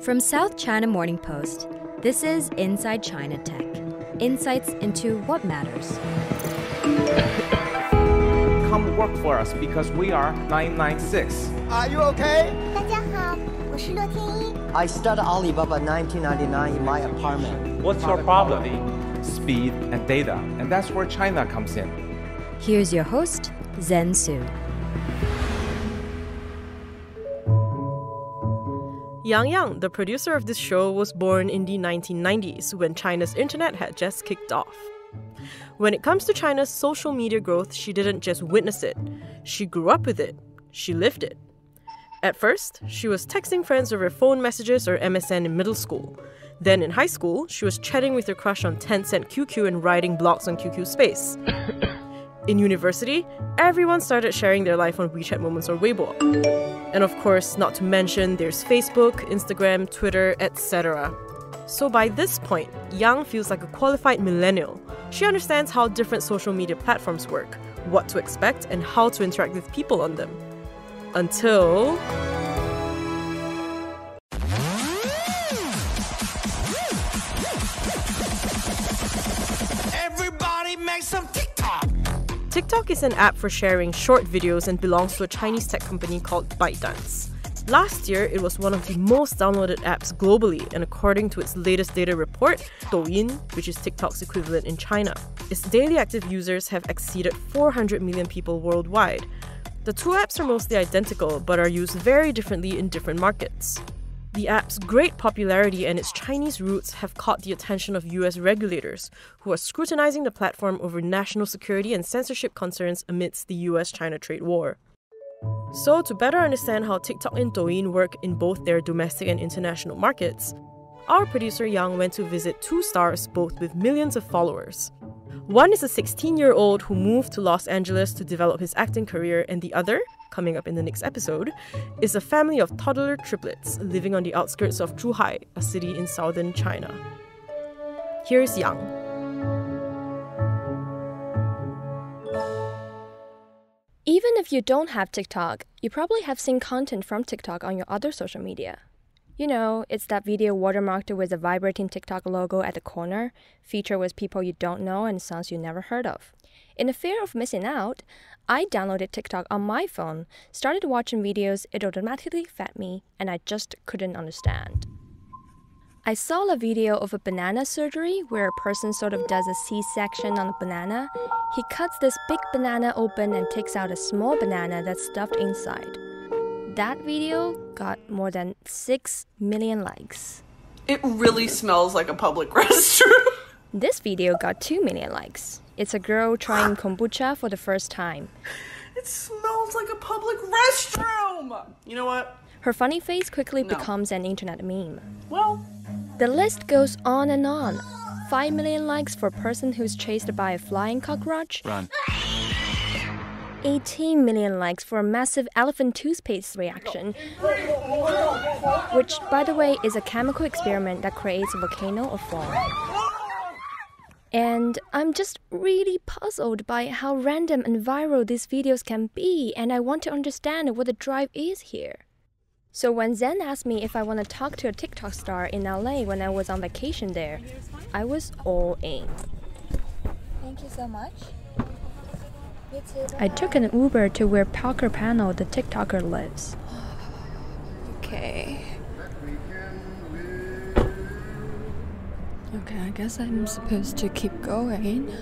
From South China Morning Post, this is Inside China Tech. Insights into what matters. Come work for us because we are 996. Are you okay? 大家好，我是乐天一。 I started Alibaba 1999 in my apartment. What's your problem? Speed and data, and that's where China comes in. Here's your host, Zen Su. Yang Yang, the producer of this show, was born in the 1990s when China's internet had just kicked off. When it comes to China's social media growth, she didn't just witness it. She grew up with it. She lived it. At first, she was texting friends over phone messages or MSN in middle school. Then in high school, she was chatting with her crush on Tencent QQ and writing blogs on QQ Space. In university, everyone started sharing their life on WeChat Moments or Weibo. And of course, not to mention, there's Facebook, Instagram, Twitter, etc. So by this point, Yang feels like a qualified millennial. She understands how different social media platforms work, what to expect, and how to interact with people on them. Until... Everybody make some TikTok! TikTok is an app for sharing short videos and belongs to a Chinese tech company called ByteDance. Last year, it was one of the most downloaded apps globally, and according to its latest data report, Douyin, which is TikTok's equivalent in China, its daily active users have exceeded 400 million people worldwide. The two apps are mostly identical, but are used very differently in different markets. The app's great popularity and its Chinese roots have caught the attention of US regulators, who are scrutinizing the platform over national security and censorship concerns amidst the US-China trade war. So, to better understand how TikTok and Douyin work in both their domestic and international markets, our producer Yang went to visit two stars, both with millions of followers. One is a 16-year-old who moved to Los Angeles to develop his acting career, and the other, coming up in the next episode, is a family of toddler triplets living on the outskirts of Zhuhai, a city in southern China. Here's Yang. Even if you don't have TikTok, you probably have seen content from TikTok on your other social media. You know, it's that video watermarked with a vibrating TikTok logo at the corner, featured with people you don't know and songs you never heard of. In the fear of missing out, I downloaded TikTok on my phone, started watching videos, it automatically fed me, and I just couldn't understand. I saw a video of a banana surgery where a person sort of does a C-section on a banana. He cuts this big banana open and takes out a small banana that's stuffed inside. That video got more than 6 million likes. It really smells like a public restroom. This video got 2 million likes. It's a girl trying kombucha for the first time. It smells like a public restroom! You know what? Her funny face quickly becomes an internet meme. Well, the list goes on and on. 5 million likes for a person who's chased by a flying cockroach. Run. 18 million likes for a massive elephant toothpaste reaction, which, by the way, is a chemical experiment that creates a volcano of foam. And I'm just really puzzled by how random and viral these videos can be, and I want to understand what the drive is here. So when Zen asked me if I want to talk to a TikTok star in LA when I was on vacation there, I was all in. Thank you so much. I took an Uber to where Parker Panel, the TikToker, lives. Okay, I guess I'm supposed to keep going.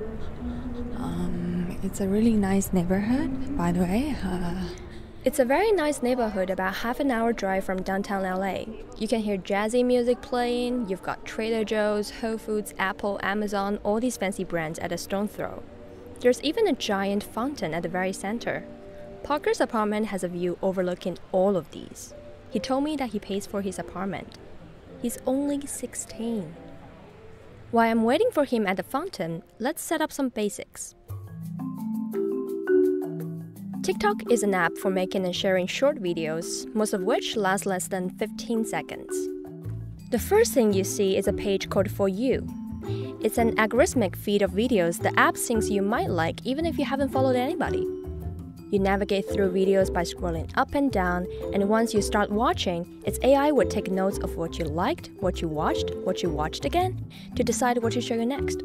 It's a really nice neighborhood, by the way. It's a very nice neighborhood about half an hour drive from downtown LA. You can hear jazzy music playing, you've got Trader Joe's, Whole Foods, Apple, Amazon, all these fancy brands at a stone's throw. There's even a giant fountain at the very center. Parker's apartment has a view overlooking all of these. He told me that he pays for his apartment. He's only 16. While I'm waiting for him at the fountain, let's set up some basics. TikTok is an app for making and sharing short videos, most of which last less than 15 seconds. The first thing you see is a page called For You. It's an algorithmic feed of videos the app thinks you might like even if you haven't followed anybody. You navigate through videos by scrolling up and down, and once you start watching, its AI would take notes of what you liked, what you watched again, to decide what to show you next.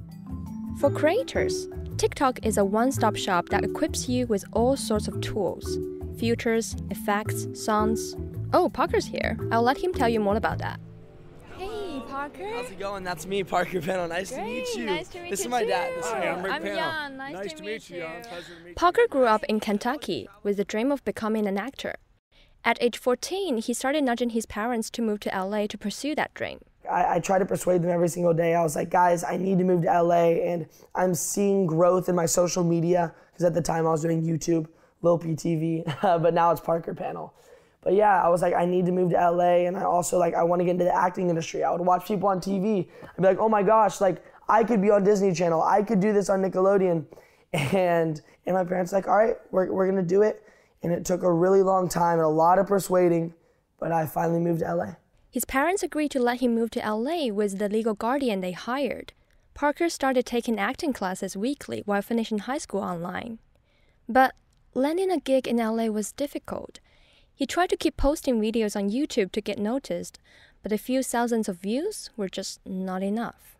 For creators, TikTok is a one-stop shop that equips you with all sorts of tools, filters, effects, songs. Oh, Parker's here. I'll let him tell you more about that. Hey, Parker. How's it going? That's me, Parker Panel. Nice to meet you. Nice to meet this you is my too. dad. This is I'm Yan. Nice to meet you. Pleasure to meet Parker grew up in Kentucky with the dream of becoming an actor. At age 14, he started nudging his parents to move to LA to pursue that dream. I try to persuade them every single day. I was like, guys, I need to move to LA, and I'm seeing growth in my social media, because at the time I was doing YouTube, Lil PTV, but now it's Parker Panel. But yeah, I was like, I need to move to LA, and I also I want to get into the acting industry. I would watch people on TV. I'd be like, oh my gosh, I could be on Disney Channel. I could do this on Nickelodeon. And my parents were like, all right, we're gonna do it. And it took a really long time and a lot of persuading, but I finally moved to LA. His parents agreed to let him move to LA with the legal guardian they hired. Parker started taking acting classes weekly while finishing high school online. But landing a gig in LA was difficult. He tried to keep posting videos on YouTube to get noticed, but a few thousands of views were just not enough.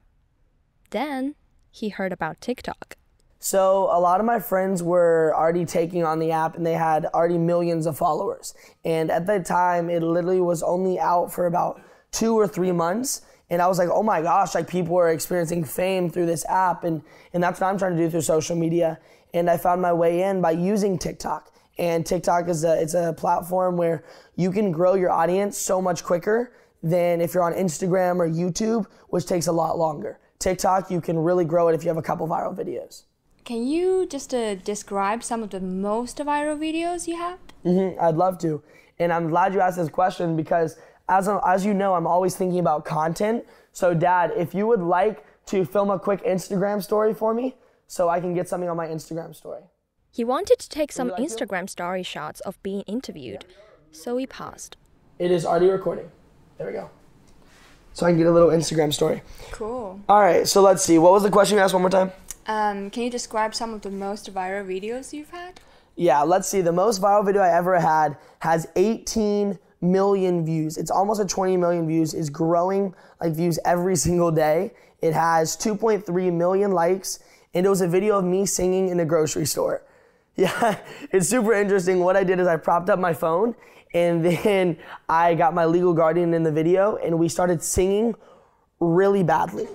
Then he heard about TikTok. So a lot of my friends were already taking on the app, and they had already millions of followers. And at that time, it literally was only out for about 2 or 3 months. And I was like, oh my gosh, people are experiencing fame through this app. And that's what I'm trying to do through social media. And I found my way in by using TikTok. And TikTok is a platform where you can grow your audience so much quicker than if you're on Instagram or YouTube, which takes a lot longer. TikTok, you can really grow it if you have a couple viral videos. Can you just describe some of the most viral videos you have? I'd love to. And I'm glad you asked this question, because as you know, I'm always thinking about content. So Dad, if you would like to film a quick Instagram story for me so I can get something on my Instagram story. He wanted to take some Instagram story shots of being interviewed, so he paused. It is already recording. There we go. So I can get a little Instagram story. Cool. All right, so let's see. What was the question you asked one more time? Can you describe some of the most viral videos you've had? Yeah, let's see. The most viral video I ever had has 18 million views. It's almost at 20 million views. It's growing views every single day. It has 2.3 million likes, and it was a video of me singing in a grocery store. Yeah, it's super interesting. What I did is I propped up my phone, and then I got my legal guardian in the video, and we started singing really badly.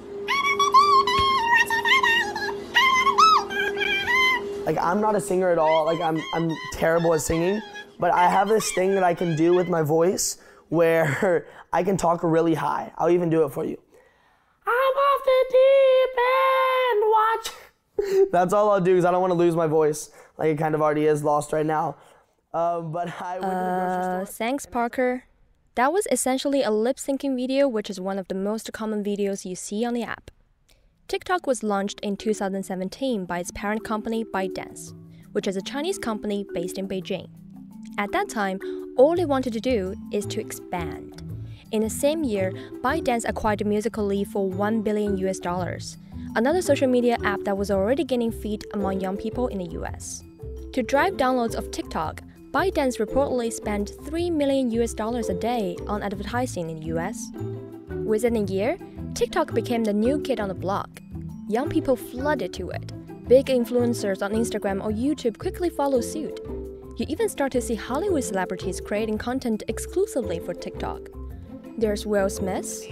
I'm not a singer at all. I'm terrible at singing, but I have this thing that I can do with my voice where I can talk really high. I'll even do it for you. I'm off the deep end, watch. That's all I'll do, because I don't want to lose my voice. It kind of already is lost right now. But I went to the grocery store. Thanks, Parker. That was essentially a lip-syncing video, which is one of the most common videos you see on the app. TikTok was launched in 2017 by its parent company ByteDance, which is a Chinese company based in Beijing. At that time, all they wanted to do is to expand. In the same year, ByteDance acquired Musical.ly for $1 billion, another social media app that was already gaining feet among young people in the US. To drive downloads of TikTok, ByteDance reportedly spent $3 million a day on advertising in the US. Within a year, TikTok became the new kid on the block. Young people flooded to it. Big influencers on Instagram or YouTube quickly followed suit. You even start to see Hollywood celebrities creating content exclusively for TikTok. There's Will Smith.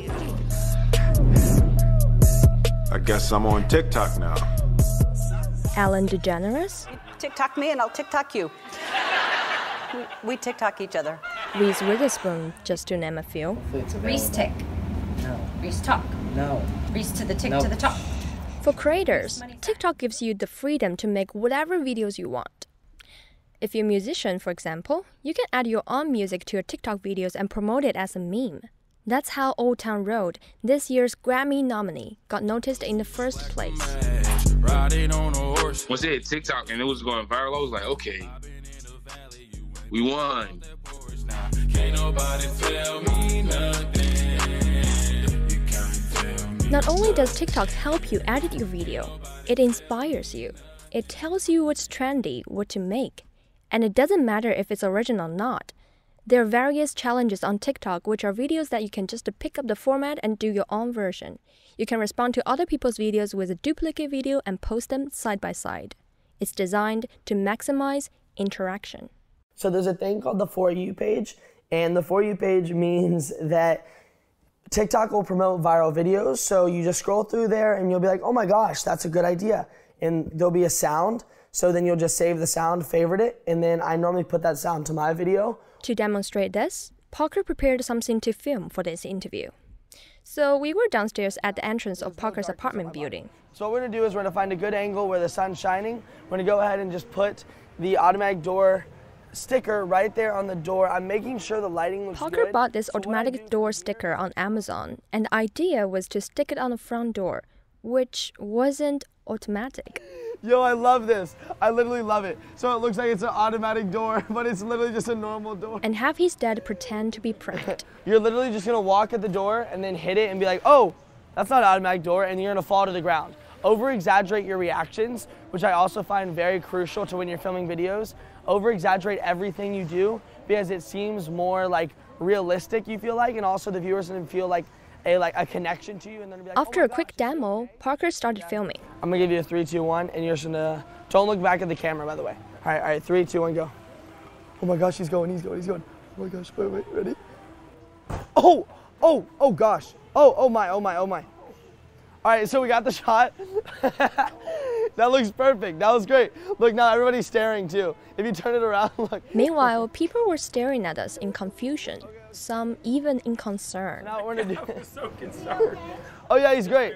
I guess I'm on TikTok now. Ellen DeGeneres. TikTok me and I'll TikTok you. We TikTok each other. Reese Witherspoon, just to name a few. Reese Tick. No. Reese Talk. No. Reese to the tick Nope. to the top. For creators, TikTok gives you the freedom to make whatever videos you want. If you're a musician, for example, you can add your own music to your TikTok videos and promote it as a meme. That's how Old Town Road, this year's Grammy nominee, got noticed in the first place. Once they hit TikTok and it was going viral, I was like, okay, we won. Not only does TikTok help you edit your video, it inspires you. It tells you what's trendy, what to make. And it doesn't matter if it's original or not. There are various challenges on TikTok, which are videos that you can just pick up the format and do your own version. You can respond to other people's videos with a duplicate video and post them side by side. It's designed to maximize interaction. So there's a thing called the For You page, and the For You page means that TikTok will promote viral videos. So you just scroll through there and you'll be like, oh my gosh, that's a good idea. And there'll be a sound. So then you'll just save the sound, favorite it, and then I normally put that sound to my video. To demonstrate this, Parker prepared something to film for this interview. So we were downstairs at the entrance of Parker's apartment building. So what we're gonna do is we're gonna find a good angle where the sun's shining. We're gonna go ahead and just put the automatic door sticker right there on the door. I'm making sure the lighting looks good. Parker bought this automatic door sticker on Amazon, and the idea was to stick it on the front door, which wasn't automatic. Yo, I love this. I literally love it. So it looks like it's an automatic door, but it's literally just a normal door. And have his dad pretend to be pranked. You're literally just gonna walk at the door and then hit it and be like, oh, that's not an automatic door, and you're gonna fall to the ground. Over-exaggerate your reactions, which I also find very crucial to when you're filming videos. Over-exaggerate everything you do because it seems more like realistic, you feel like, and also the viewers can feel like a connection to you. And then be like, after a quick demo, Parker started filming. I'm gonna give you a 3, 2, 1, and you're just gonna, don't look back at the camera, by the way. All right, 3, 2, 1, go. Oh my gosh, he's going. Oh my gosh, wait, ready? Oh gosh. Oh my. All right, so we got the shot. That looks perfect. That was great. Look, now everybody's staring too. If you turn it around, look. Meanwhile, people were staring at us in confusion, some even in concern. Now we're gonna do. I'm so concerned. Oh yeah, he's great.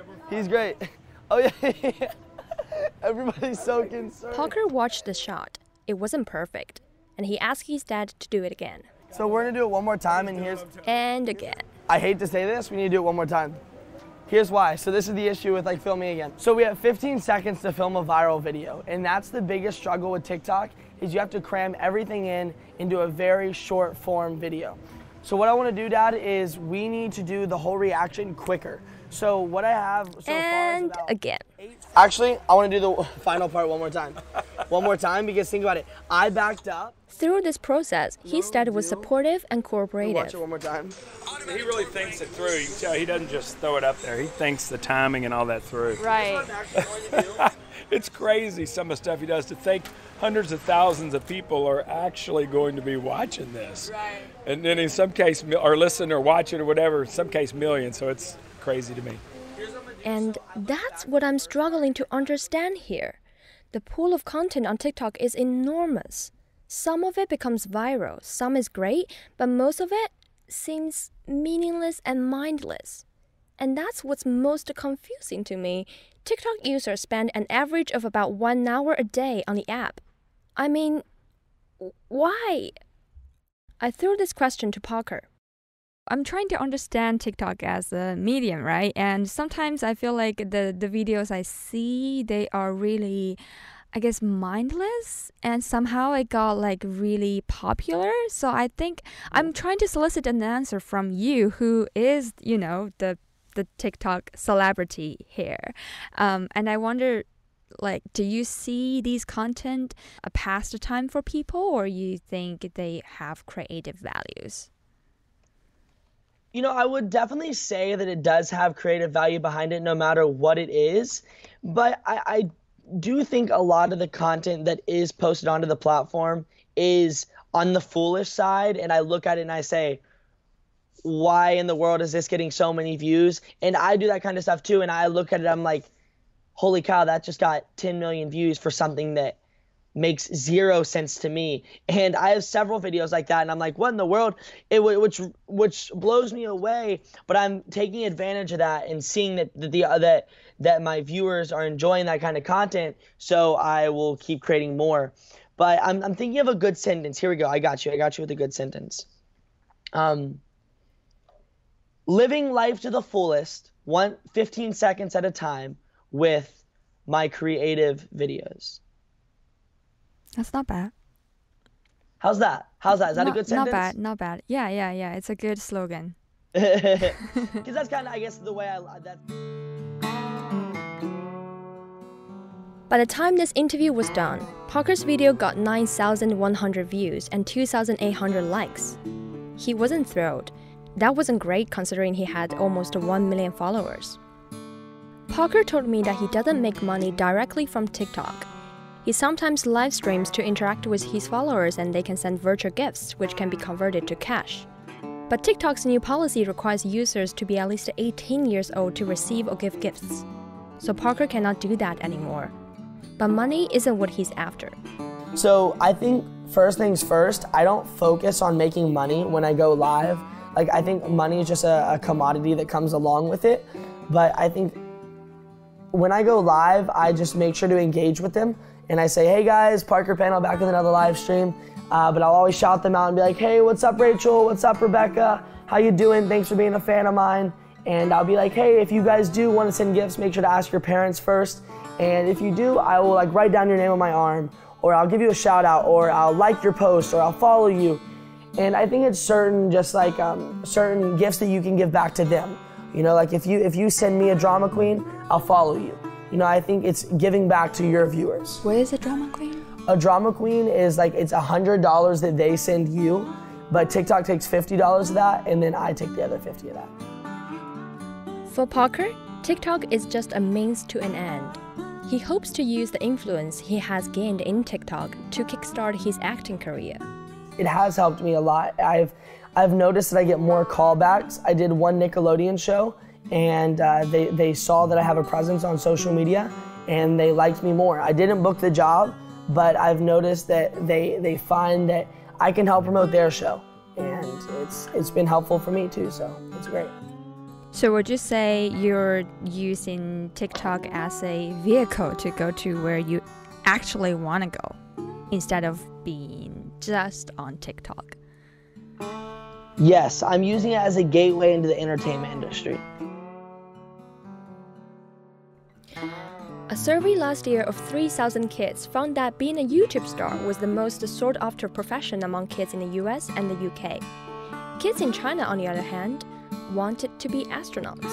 Oh yeah. Everybody's so concerned. Parker watched the shot. It wasn't perfect, and he asked his dad to do it again. So we're gonna do it one more time, and again. I hate to say this, we need to do it one more time. Here's why. So this is the issue with filming again. So we have 15 seconds to film a viral video, and that's the biggest struggle with TikTok is you have to cram everything into a very short form video. So what I want to do, Dad, is we need to do the whole reaction quicker. So what I have so far is about again. Actually, I want to do the final part one more time. Because think about it. I backed up. Through this process, his dad was supportive and cooperative. Watch it one more time. He really thinks it through. You can tell he doesn't just throw it up there. He thinks the timing and all that through. Right. It's crazy, some of the stuff he does, to think hundreds of thousands of people are actually going to be watching this. Right. And then in some case, or listen or watch it or whatever, in some case millions, so it's crazy to me. And that's what I'm struggling to understand here. The pool of content on TikTok is enormous. Some of it becomes viral, some is great, but most of it seems meaningless and mindless. And that's what's most confusing to me. TikTok users spend an average of about 1 hour a day on the app. I mean, why? I threw this question to Parker. I'm trying to understand TikTok as a medium, right? And sometimes I feel like the videos I see, they are really, I guess, mindless, and somehow it got really popular. So I think I'm trying to solicit an answer from you, who is, the TikTok celebrity here. And I wonder, do you see these content a pastime for people, or you think they have creative values? I would definitely say that it does have creative value behind it, no matter what it is. But I do think a lot of the content that is posted onto the platform is on the foolish side. And I look at it and I say, why in the world is this getting so many views? And I do that kind of stuff too. And I look at it, I'm like, holy cow, that just got 10 million views for something that makes 0 sense to me. And I have several videos like that, and I'm like, what in the world? Which blows me away. But I'm taking advantage of that and seeing that my viewers are enjoying that kind of content, so I will keep creating more. But I'm thinking of a good sentence. Here we go. I got you with a good sentence. Living life to the fullest, 15 seconds at a time with my creative videos. That's not bad. How's that? Is that a good sentence? Not bad. Yeah. It's a good slogan. Because that's kind of, I guess, the way By the time this interview was done, Parker's video got 9,100 views and 2,800 likes. He wasn't thrilled. That wasn't great considering he had almost 1 million followers. Parker told me that he doesn't make money directly from TikTok. He sometimes live streams to interact with his followers and they can send virtual gifts, which can be converted to cash. But TikTok's new policy requires users to be at least 18 years old to receive or give gifts. So Parker cannot do that anymore. But money isn't what he's after. So I think first things first, I don't focus on making money when I go live. Like, I think money is just a commodity that comes along with it. But I think when I go live, I just make sure to engage with them. And I say, hey guys, Parker Panel back with another live stream. But I'll always shout them out and be like, hey, what's up, Rachel? What's up, Rebecca? How you doing? Thanks for being a fan of mine. And I'll be like, hey, if you guys do want to send gifts, make sure to ask your parents first. And if you do, I will like write down your name on my arm, or I'll give you a shout out, or I'll like your post, or I'll follow you. And I think it's certain certain gifts that you can give back to them. You know, like if you send me a drama queen, I'll follow you. You know, I think it's giving back to your viewers. What is a drama queen? A drama queen is like, it's $100 that they send you, but TikTok takes $50 of that, and then I take the other 50 of that. For Parker, TikTok is just a means to an end. He hopes to use the influence he has gained in TikTok to kickstart his acting career. It has helped me a lot. I've noticed that I get more callbacks. I did one Nickelodeon show, and they saw that I have a presence on social media, and they liked me more. I didn't book the job, but I've noticed that they find that I can help promote their show, and it's been helpful for me too, so it's great. So would you say you're using TikTok as a vehicle to go to where you actually want to go, instead of being just on TikTok? Yes, I'm using it as a gateway into the entertainment industry. A survey last year of 3,000 kids found that being a YouTube star was the most sought-after profession among kids in the US and the UK. Kids in China, on the other hand, wanted to be astronauts.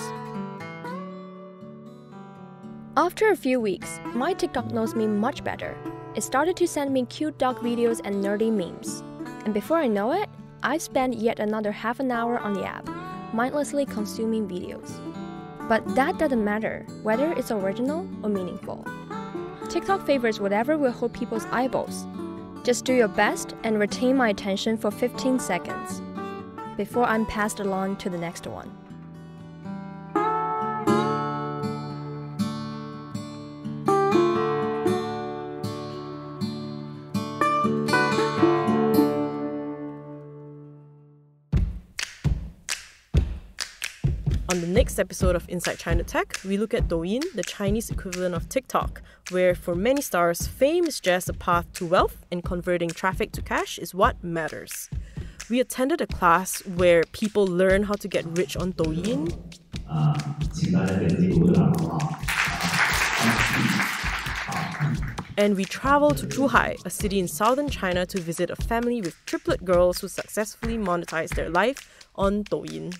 After a few weeks, my TikTok knows me much better. It started to send me cute dog videos and nerdy memes. And before I know it, I've spent yet another half an hour on the app, mindlessly consuming videos. But that doesn't matter, whether it's original or meaningful. TikTok favors whatever will hold people's eyeballs. Just do your best and retain my attention for 15 seconds before I'm passed along to the next one. On the next episode of Inside China Tech, we look at Douyin, the Chinese equivalent of TikTok, where for many stars, fame is just a path to wealth and converting traffic to cash is what matters. We attended a class where people learn how to get rich on Douyin. And we traveled to Zhuhai, a city in southern China, to visit a family with triplet girls who successfully monetized their life on Douyin.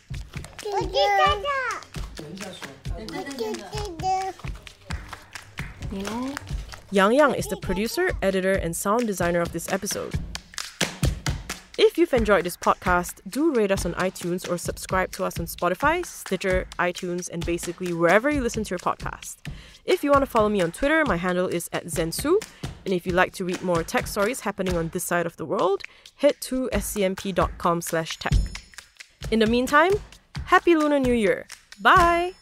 Yang Yang is the producer, editor, and sound designer of this episode. If you've enjoyed this podcast, do rate us on iTunes or subscribe to us on Spotify, Stitcher, iTunes, and basically wherever you listen to your podcast. If you want to follow me on Twitter, my handle is @Zensu. And if you'd like to read more tech stories happening on this side of the world, head to scmp.com/tech. In the meantime, Happy Lunar New Year. Bye!